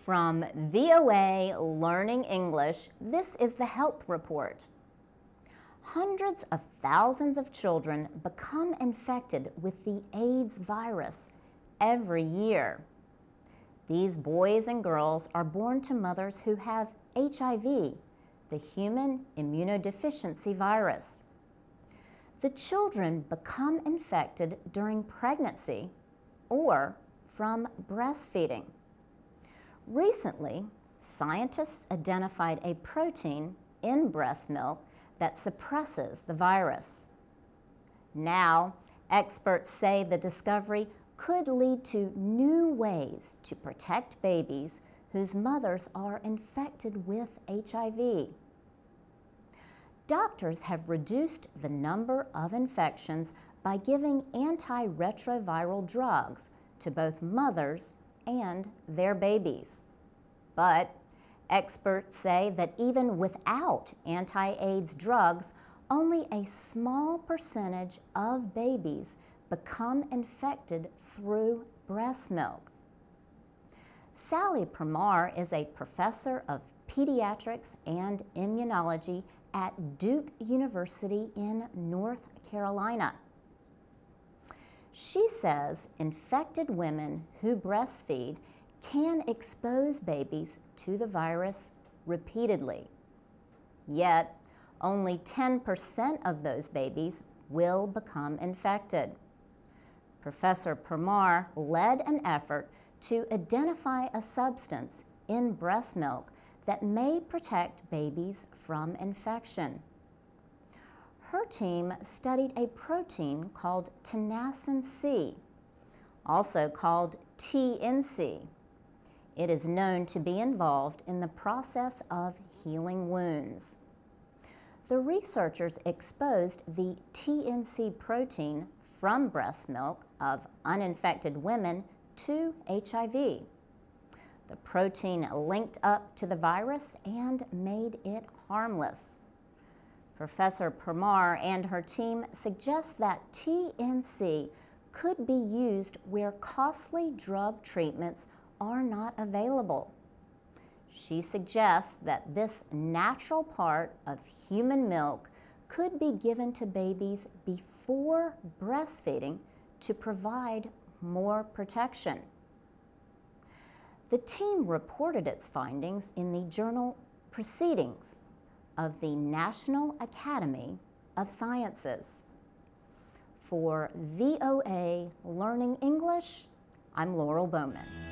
From VOA Learning English, this is the Health Report. Hundreds of thousands of children become infected with the AIDS virus every year. These boys and girls are born to mothers who have HIV, the human immunodeficiency virus. The children become infected during pregnancy or from breastfeeding. Recently, scientists identified a protein in breast milk that suppresses the virus. Now, experts say the discovery could lead to new ways to protect babies whose mothers are infected with HIV. Doctors have reduced the number of infections by giving antiretroviral drugs to both mothers and their babies. But experts say that even without anti-AIDS drugs, only a small percentage of babies become infected through breast milk. Sallie Permar is a professor of pediatrics and immunology at Duke University in North Carolina. She says infected women who breastfeed can expose babies to the virus repeatedly. Yet, only 10% of those babies will become infected. Professor Permar led an effort to identify a substance in breast milk that may protect babies from infection. Her team studied a protein called Tenacin-C, also called TNC. It is known to be involved in the process of healing wounds. The researchers exposed the TNC protein from breast milk of uninfected women to HIV. The protein linked up to the virus and made it harmless. Professor Permar and her team suggest that TNC could be used where costly drug treatments are not available. She suggests that this natural part of human milk could be given to babies before breastfeeding to provide more protection. The team reported its findings in the journal Proceedings of the National Academy of Sciences. For VOA Learning English, I'm Laurel Bowman.